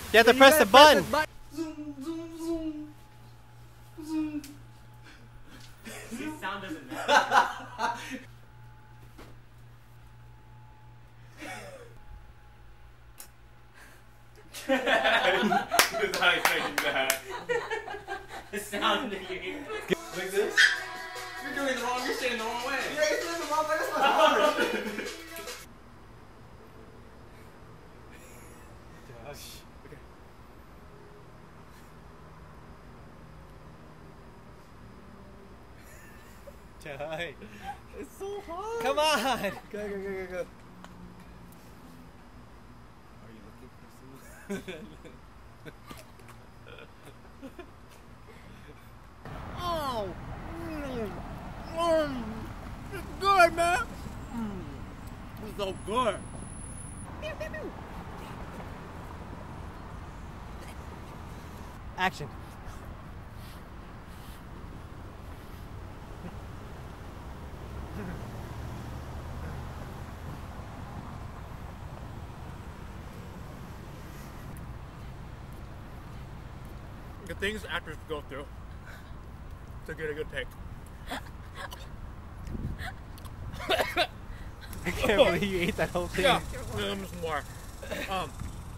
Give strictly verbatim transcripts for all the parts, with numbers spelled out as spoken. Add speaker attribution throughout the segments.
Speaker 1: You have to press the button.
Speaker 2: Zoom, zoom, zoom. Zoom.
Speaker 3: See, sound doesn't matter.
Speaker 2: He was not expecting that.
Speaker 3: The sound that you hear.
Speaker 2: Like this?
Speaker 3: You're doing it wrong. You're standing the wrong way.
Speaker 2: Yeah, you're doing the wrong way. That's not hard. Josh. Okay. Jai. It's so hard.
Speaker 1: Come on.
Speaker 2: Go, go, go, go, go. Are you looking for someone?
Speaker 1: Oh. Mm. Mm. It's good, man. Mm. It's so good. Action.
Speaker 4: The things actors go through to get a good take.
Speaker 1: I can't believe you ate that whole thing.
Speaker 4: Yeah, um, some more. Um,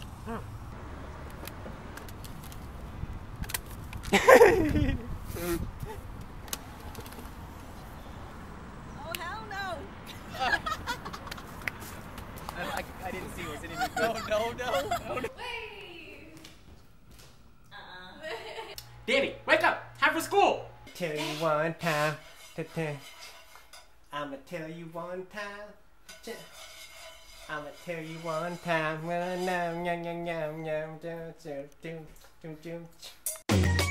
Speaker 5: Oh, hell no!
Speaker 3: I, I, I didn't see what's in it.
Speaker 2: No, no, no, no.
Speaker 5: Wait! Uh-uh.
Speaker 3: Davey, wake up! Time for school!
Speaker 1: Tell you one time. I'ma tell you one time. I'ma tell you one time. When I know, yum, yum, yum, yum, do, do, do, do, do.